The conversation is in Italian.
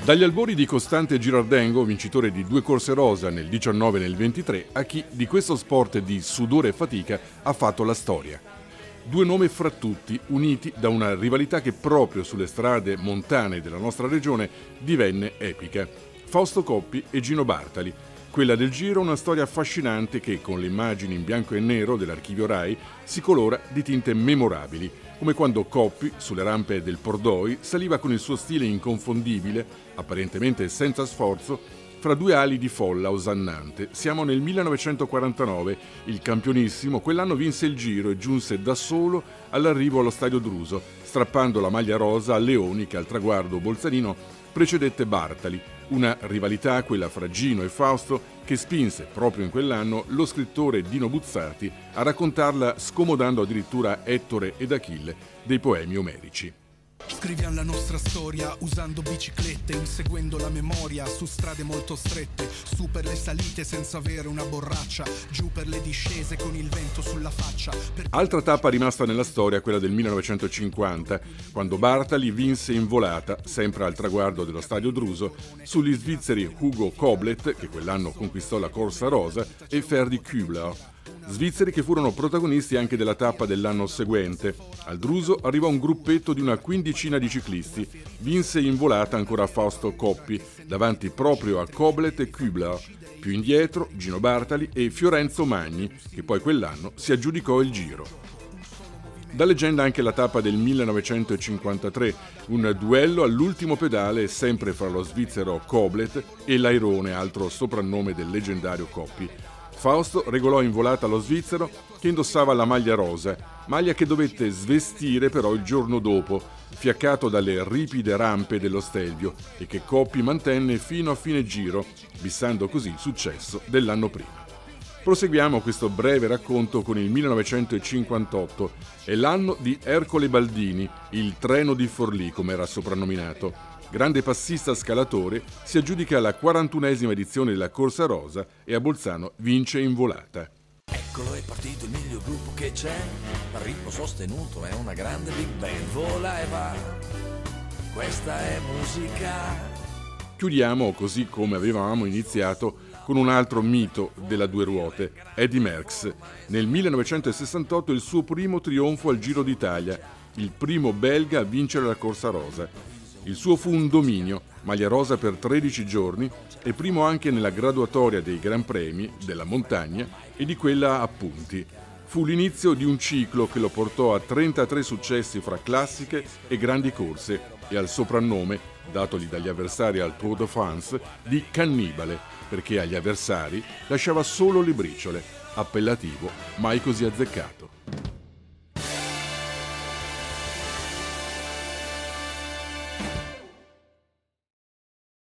Dagli albori di Costante Girardengo, vincitore di 2 corse rosa nel 19 e nel 23, a chi di questo sport di sudore e fatica ha fatto la storia. 2 nomi fra tutti, uniti da una rivalità che proprio sulle strade montane della nostra regione divenne epica. Fausto Coppi e Gino Bartali. Quella del Giro, una storia affascinante che, con le immagini in bianco e nero dell'archivio Rai, si colora di tinte memorabili, come quando Coppi, sulle rampe del Pordoi, saliva con il suo stile inconfondibile, apparentemente senza sforzo, fra 2 ali di folla osannante. Siamo nel 1949, il campionissimo quell'anno vinse il Giro e giunse da solo all'arrivo allo Stadio Druso, strappando la maglia rosa a Leoni che al traguardo bolzanino precedette Bartali, una rivalità, quella fra Gino e Fausto, che spinse proprio in quell'anno lo scrittore Dino Buzzati a raccontarla scomodando addirittura Ettore ed Achille dei poemi omerici. Scriviamo la nostra storia usando biciclette, inseguendo la memoria su strade molto strette, su per le salite senza avere una borraccia, giù per le discese con il vento sulla faccia. Altra tappa rimasta nella storia, quella del 1950, quando Bartali vinse in volata, sempre al traguardo dello Stadio Druso, sugli svizzeri Hugo Koblet, che quell'anno conquistò la corsa rosa, e Ferdi Kübler. Svizzeri che furono protagonisti anche della tappa dell'anno seguente. Al Druso arrivò un gruppetto di una quindicina di ciclisti. Vinse in volata ancora Fausto Coppi, davanti proprio a Koblet e Kübler. Più indietro Gino Bartali e Fiorenzo Magni, che poi quell'anno si aggiudicò il Giro. Da leggenda anche la tappa del 1953, un duello all'ultimo pedale sempre fra lo svizzero Koblet e l'Airone, altro soprannome del leggendario Coppi. Fausto regolò in volata lo svizzero che indossava la maglia rosa, maglia che dovette svestire però il giorno dopo, fiaccato dalle ripide rampe dello Stelvio, e che Coppi mantenne fino a fine Giro, bissando così il successo dell'anno prima. Proseguiamo questo breve racconto con il 1958, è l'anno di Ercole Baldini, il treno di Forlì come era soprannominato. Grande passista scalatore, si aggiudica la 41esima edizione della Corsa Rosa e a Bolzano vince in volata. Eccolo, è partito il miglior gruppo che c'è, a ritmo sostenuto, è una grande big band, vola e va, questa è musica. Chiudiamo, così come avevamo iniziato, con un altro mito della 2 ruote, Eddy Merckx. Nel 1968 il suo primo trionfo al Giro d'Italia, il primo belga a vincere la Corsa Rosa. Il suo fu un dominio, maglia rosa per 13 giorni e primo anche nella graduatoria dei Gran Premi, della montagna e di quella a punti. Fu l'inizio di un ciclo che lo portò a 33 successi fra classiche e grandi corse e al soprannome, datogli dagli avversari al Tour de France, di cannibale, perché agli avversari lasciava solo le briciole, appellativo mai così azzeccato.